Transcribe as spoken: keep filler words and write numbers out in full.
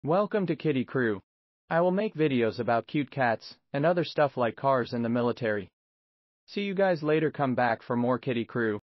Welcome to Kitty Crew. I will make videos about cute cats and other stuff like cars and the military. See you guys later. Come back for more Kitty Crew.